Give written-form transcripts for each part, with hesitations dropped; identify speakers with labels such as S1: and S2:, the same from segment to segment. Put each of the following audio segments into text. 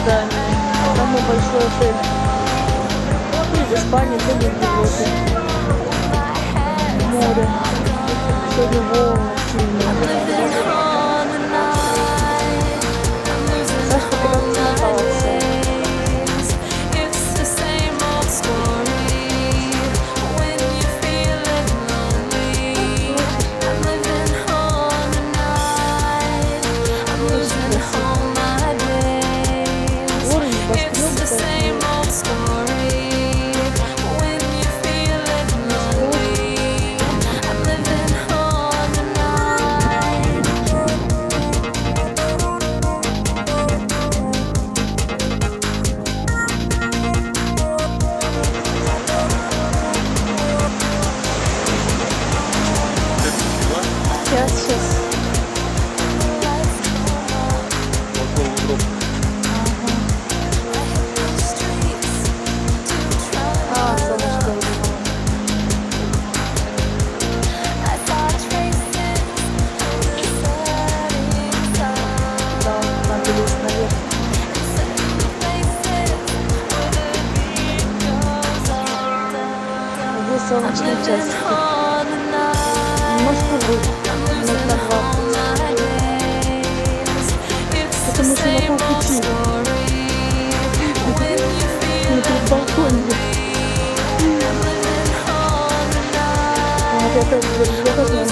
S1: здание. Самый большой отель. И в Испании, тоже в Европе. Море. Сегодня волны сильные. Сашка куда-то смоталась. Сейчас. А, солнышко. Да, поднялись наверх. Здесь солнечный час. Немножко выше. Это мы же на полпути. Мы тут в балконе. Вот я опять говорю,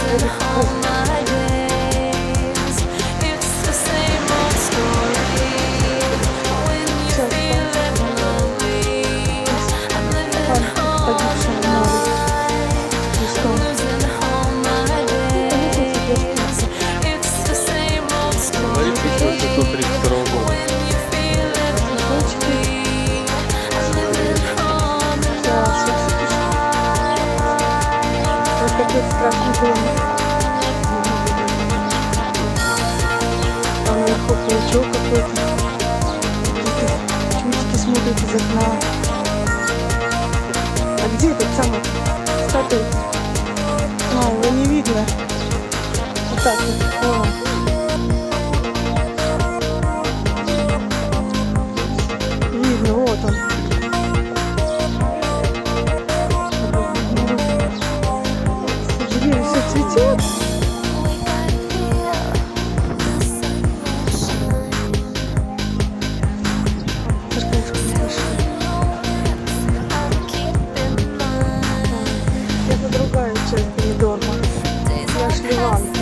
S1: какой страшный дом. Там наверху паучок какой-то. Чудики смотрят из окна. А где этот самый статуя? А, его не видно. Вот так вот. Видно, вот он. Все цветет. Это другая часть Бенидорма. Я Шри-Ланка.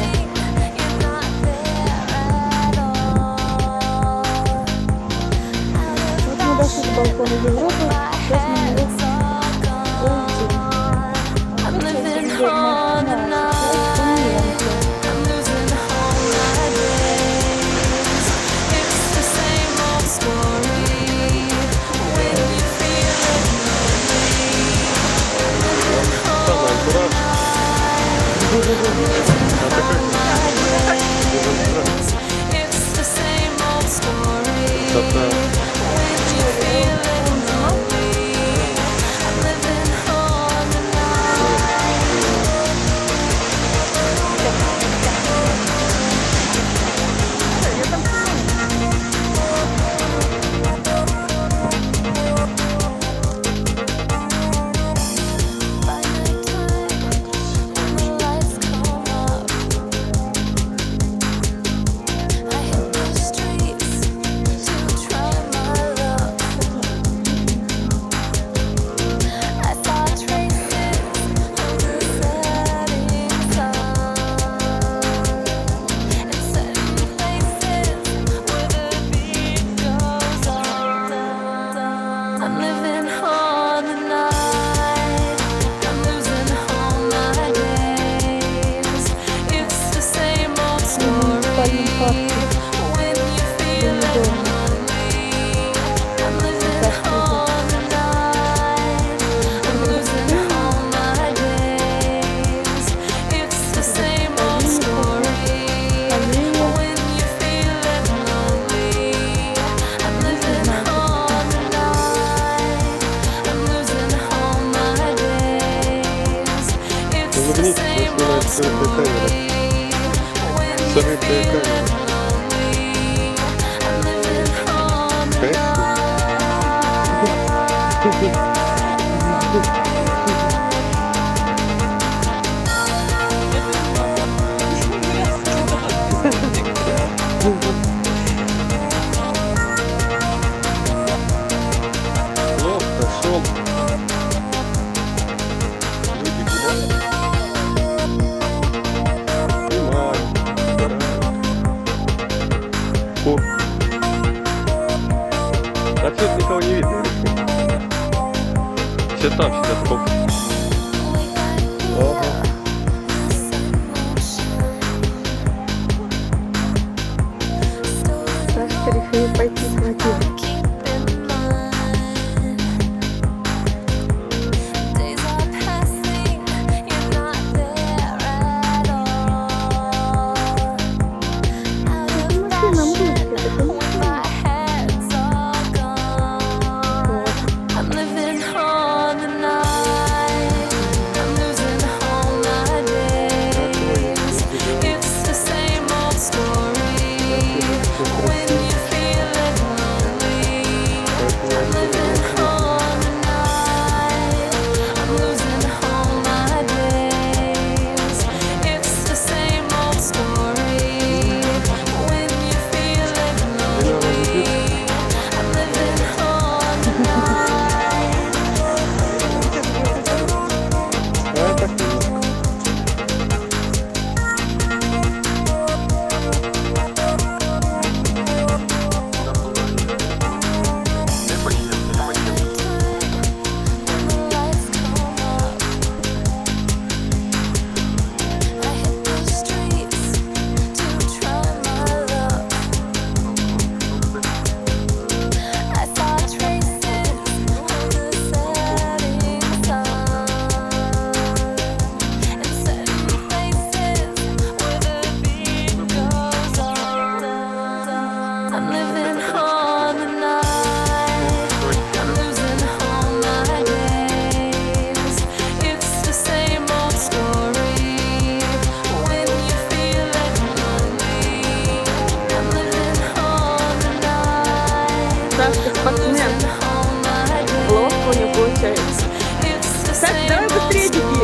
S1: Вот мы дошли до балкона Европы. Сейчас мы его улетим.
S2: Закрытая камера. Отсюда никого не видно. Все там сидят сколько. Ага.
S1: Сашка решили пойти к воде. Сашка спортсмен. Ловко у него получается. Сашка, давай быстрее беги.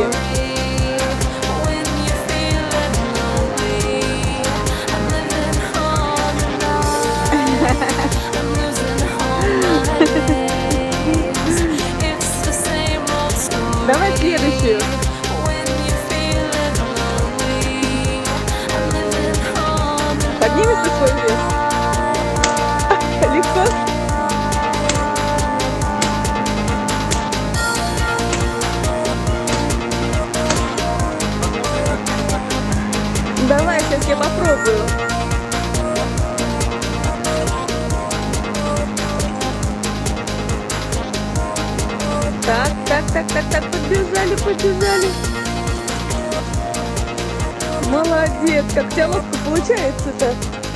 S1: Давай следующую. Поднимешь ты свой вес? Легко? Давай, сейчас я попробую. Так, побежали. Молодец, как у тебя ловко получается-то.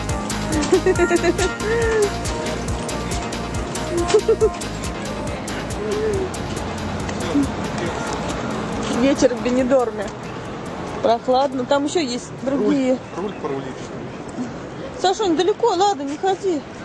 S1: Вечер в Бенидорме. Прохладно, там еще есть другие.
S2: Руль порулить.
S1: Сашонь, далеко, ладно, не ходи.